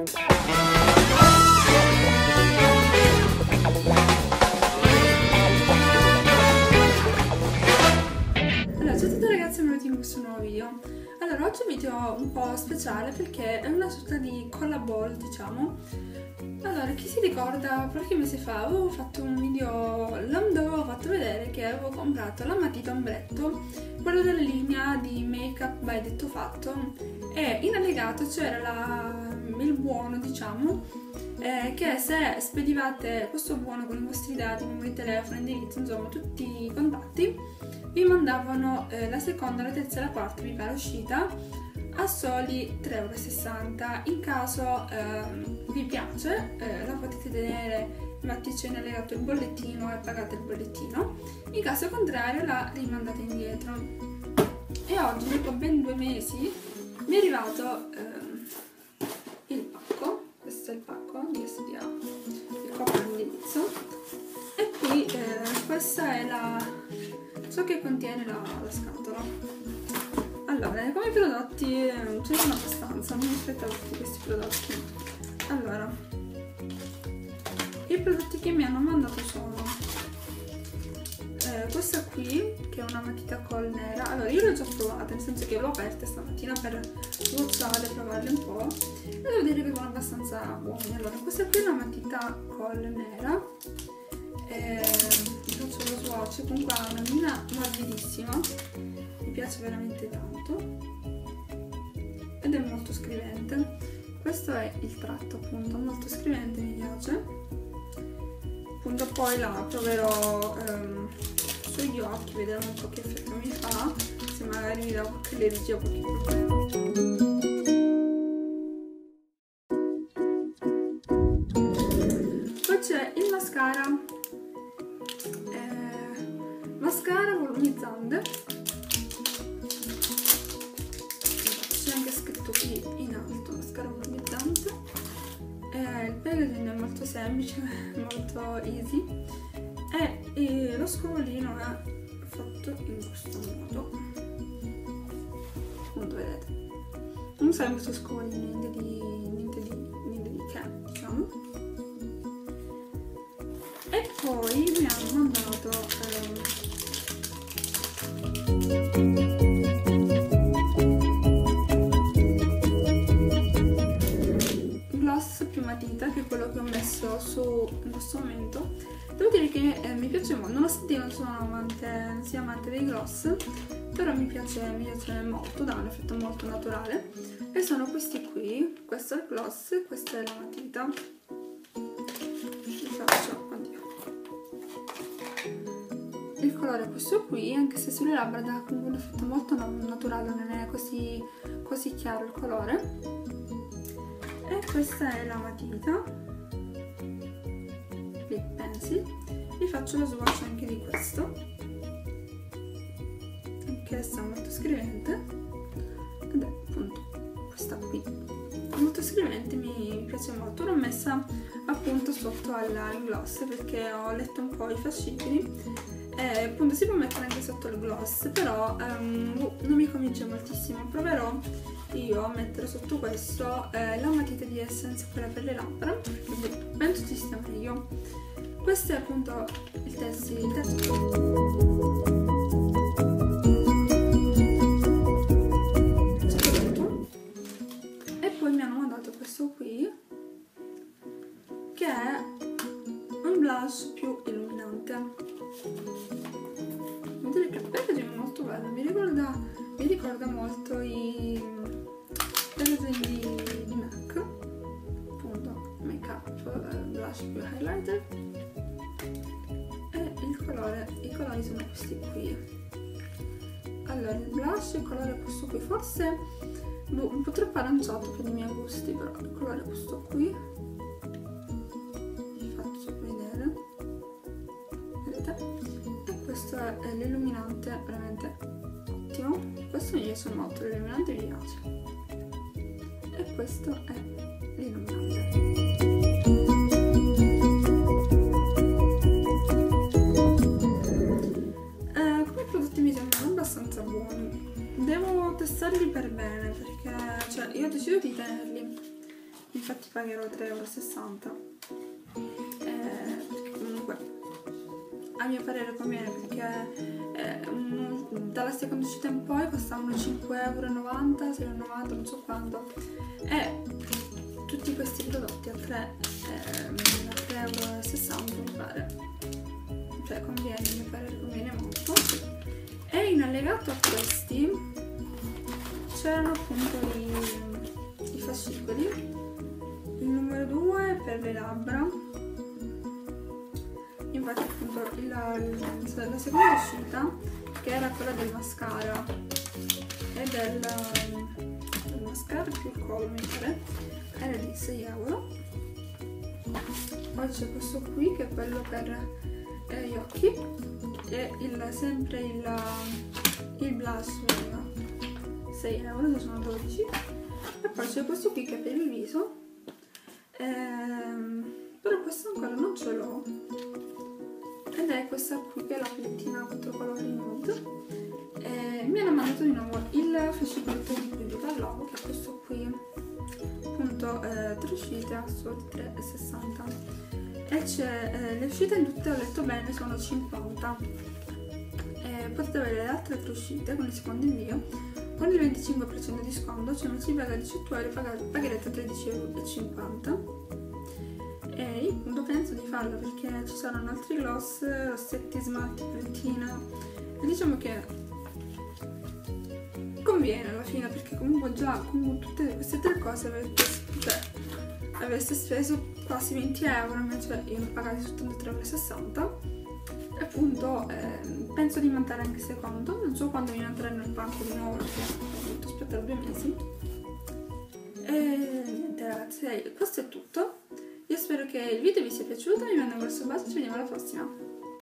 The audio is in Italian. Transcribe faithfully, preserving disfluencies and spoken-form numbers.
Allora, ciao a tutti ragazzi e benvenuti in questo nuovo video. Allora, oggi è un video un po' speciale perché è una sorta di collab, diciamo. Allora, chi si ricorda, qualche mese fa avevo fatto un video dove avevo fatto vedere che avevo comprato la matita ombretto, quello della linea di Make Up by Detto Fatto, e in allegato c'era il buono, diciamo, eh, che se spedivate questo buono con i vostri dati, numeri di telefono, indirizzo, insomma tutti i contatti, vi mandavano eh, la seconda, la terza e la quarta, mi pare, uscita a soli tre e sessanta euro. In caso eh, vi piace, eh, la potete tenere, infatti c'è in allegato il bollettino e pagate il bollettino, in caso contrario la rimandate indietro. E oggi, dopo ben due mesi, mi è arrivato eh, il pacco. Questo è il pacco di S D A, il copro l'indirizzo, e qui eh, questa è la ciò che contiene la, la scatola. Allora, come prodotti ce ne sono abbastanza, non mi aspettavo tutti questi prodotti. Allora, i prodotti che mi hanno mandato sono eh, questa qui, che è una matita col nera. Allora, io l'ho già provata, nel senso che l'ho aperta stamattina per swatchare, provarle un po', e devo dire che sono abbastanza buoni. Allora, questa qui è una matita col nera, e faccio lo swatch. Comunque ha una linea morbidissima, mi piace veramente tanto ed è molto scrivente. Questo è il tratto, appunto, molto scrivente, mi piace. Appunto, poi la proverò ehm, sugli occhi, vedremo un po' che effetto mi fa, se magari mi dà qualche allergia o qualche problema. Poi c'è il mascara, eh, mascara volumizzante, c'è anche scritto qui in alto, mascara volumizzante, eh, il packaging è molto semplice, molto easy, e eh, lo scovolino è fatto in questo modo, appunto, vedete, non semplice scovolino, niente di, niente di, niente di che, diciamo. E poi mi hanno mandato eh, gloss più matita, che è quello che ho messo su in questo momento. Devo dire che eh, mi piace molto, nonostante io non sono amante, non sia amante dei gloss, però mi piace, mi piace molto, dà un effetto molto naturale. E sono questi qui, questo è il gloss e questa è la matita. Vi faccio, oddio. Il colore è questo qui, anche se sulle labbra dà comunque un effetto molto naturale, non è così, così chiaro il colore. E questa è la matita, lip pencil. Vi faccio lo swatch anche di questo, che è molto scrivente, ed è appunto questa qui, molto scrivente, mi piace molto. L'ho messa appunto sotto al gloss perché ho letto un po' i fascicoli. E appunto si può mettere anche sotto il gloss, però um, non mi convince moltissimo. Proverò io a mettere sotto questo eh, la matita di Essence, quella per le labbra, perché penso ci stia meglio. Questo è appunto il testo, il testo. E poi mi hanno mandato questo qui, che è un blush più illuminante. Devo dire che il packaging è molto bello, mi ricorda, mi ricorda molto i packaging di, di MAC, appunto Make Up blush più highlighter, e il colore, i colori sono questi qui. Allora, il blush, il colore è questo qui, forse boh, un po' troppo aranciato per i miei gusti, però il colore è questo qui. Vi faccio vedere, vedete? Questo è l'illuminante, veramente ottimo. Questo mi piace molto, l'illuminante mi piace. E questo è l'illuminante. Eh, come prodotti mi sembrano abbastanza buoni. Devo testarli per bene perché, cioè, io ho deciso di tenerli infatti pagherò tre e sessanta euro, eh, perché comunque a mio parere conviene, perché eh, un, dalla seconda uscita in poi costavano cinque e novanta euro, sei e novanta, non so quanto, e tutti questi prodotti a tre e sessanta euro mi pare, cioè conviene, a mio parere conviene molto. E in allegato a questi c'erano appunto i, i fascicoli, il numero due per le labbra, infatti appunto il, il, la seconda uscita, che era quella del mascara e del, del mascara più il collo mi pare, era di sei euro. Poi c'è questo qui che è quello per eh, gli occhi, e il, sempre il, il blush sei euro, sono dodici. E poi c'è questo qui che è per il viso, ehm, però questo ancora non ce l'ho, ed è questa qui che è la palettina quattro colori nude. E mi hanno mandato di nuovo il fascicoletto di cui vi parlavo, che è questo qui, appunto eh, tre uscite a solo tre e sessanta, e c'è eh, le uscite in tutte, ho letto bene, sono cinquanta. E potete avere le altre tre uscite con il secondo invio con il venticinque per cento di sconto, cioè invece di pagare diciotto euro pagherete tredici e cinquanta euro. E io appunto penso di farlo perché ci saranno altri gloss, rossetti, smalti, palettina, e diciamo che conviene alla fine, perché comunque già con tutte queste tre cose avete, cioè, aveste speso quasi venti euro, invece io ne ho pagati soltanto tre e sessanta euro. E appunto eh, penso di mandare anche il secondo, non so quando mi manderanno il pacco di nuovo, perché ho dovuto aspettare due mesi. E niente ragazzi, questo è tutto. Io spero che il video vi sia piaciuto, vi mando un grosso bacio e ci vediamo alla prossima.